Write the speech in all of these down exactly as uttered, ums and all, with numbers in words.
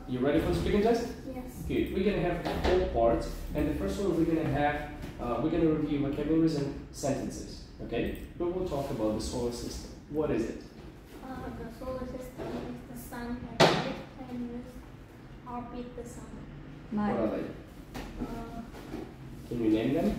You ready for the speaking test? Yes. Good. We're gonna have four parts, and the first one we're gonna have uh, we're gonna review vocabularies and sentences. Okay? But we'll talk about the solar system. What is it? Uh, the solar system is the sun and eight planets orbit the sun. What are they? Uh, Can you name them?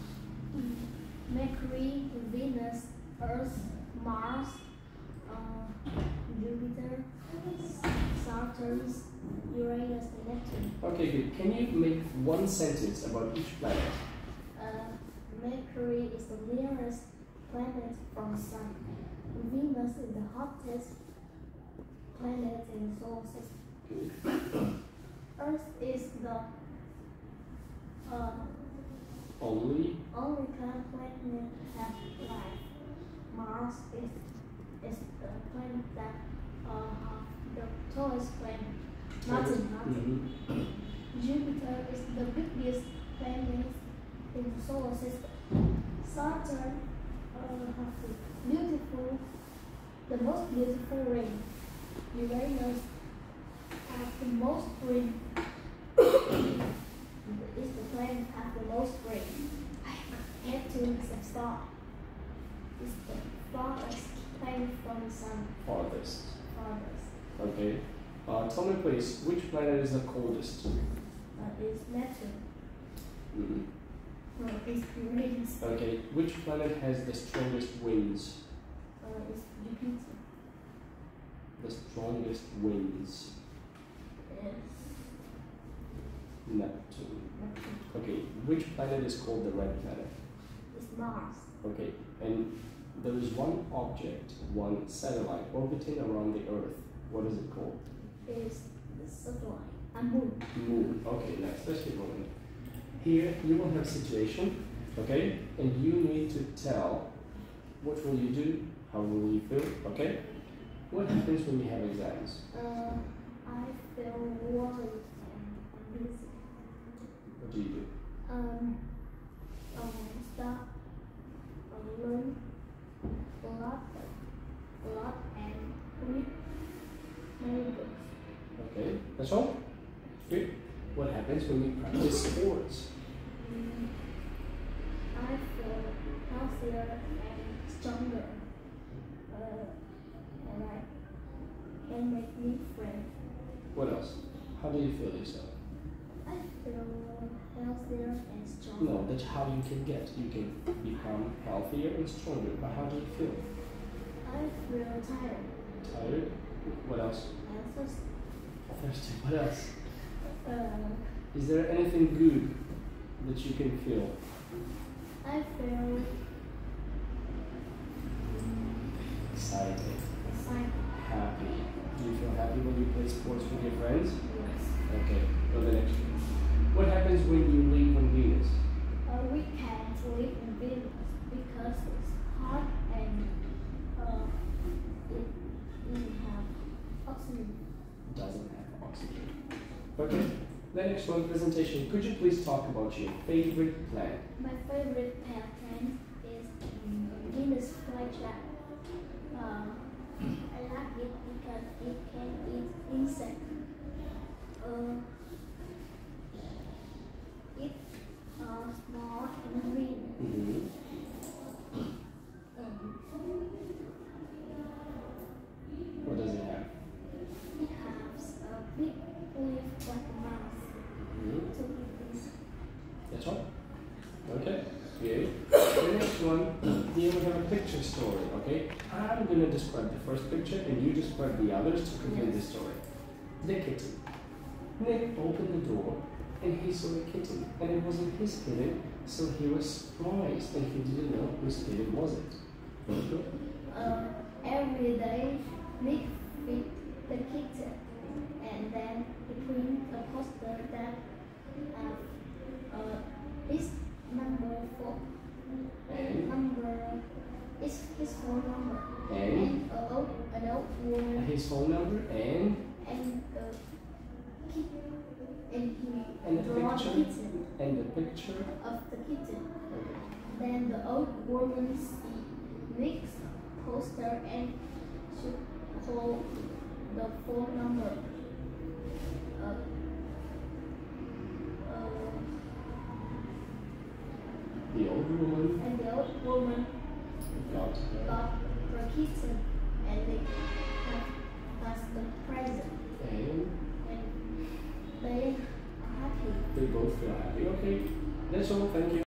Mercury, Venus, Earth, Mars, uh, Jupiter, Saturn, Uranus, and Neptune. Okay, good. Can you make one sentence about each planet? Uh, Mercury is the nearest planet from the sun. Venus is the hottest planet in the solar system. Good. Earth is the uh, Only. only planet that has life. Mars is is the planet that uh, the tallest planet. Nothing, nothing. Mhm. Jupiter is the biggest planet in the solar system. Saturn uh, has the beautiful, the most beautiful ring. Uranus has the most ring. Is the planet has the most ring. Neptune is a star. It's the farthest planet from the sun. Farthest. Farthest. Okay. Uh, tell me please, which planet is the coldest? Uh, is Neptune. Mhm. No, it's Uranus. Okay. Which planet has the strongest winds? Uh, it's Jupiter. The strongest winds. Yes. Neptune. Neptune. Okay. Which planet is called the red planet? It's Mars. Okay. And there is one object, one satellite orbiting around the Earth. What is it called? Is the satellite. A moon. Moon. Okay, next. Let's keep going. Here you will have a situation, okay? And you need to tell what will you do, how will you feel, okay? What happens when you have exams? Uh, I feel worried and busy. What do you do? Um, um, start um, learn a lot, a lot, and read many books. Okay, that's all? Good. What happens when you practice sports? Mm, I feel healthier and stronger. Uh, and I can make new friends. What else? How do you feel yourself? I feel healthier and stronger. No, that's how you can get. You can become healthier and stronger. But how do you feel? I feel tired Tired? What else? and thirsty. Thirsty. What else? Uh, Is there anything good that you can feel? I feel Excited. excited. Happy. Do you feel happy when you play sports with your friends? Yes. Okay, go to the next one. What happens when you leave on Venus? Uh, we can't live in Venus because it's hot and uh, it doesn't have oxygen. Doesn't have oxygen. Okay, the next one, presentation. Could you please talk about your favorite planet? My favorite planet is um, Venus flytrap. Uh, I like it because it can eat insects. Uh, it's uh, small and green. Mm-hmm. Um, What does it have? it has a big leaf like a mouse. Mm-hmm. To eat insects. That's all? Okay, good. The next one, here we have a picture story, okay? I'm going to describe the first picture and you describe the others to complete the story. The kitten. Nick opened the door and he saw a kitten, and it wasn't his kitten, so he was surprised and he didn't know whose kitten was it. Uh, every day, Nick feed the kitten, and then he print a poster that uh, uh, is number four. And, Number is his phone number. and And a old, an old woman his phone number and and the kitten, and he And the draw picture? kitten and the picture. of the kitten. Okay. Then the old woman see Nick's poster and should call the phone number. The old woman and the old woman got her. got her kitten, and they have passed the present, And and they are happy. they both feel happy. Okay, that's all. Thank you.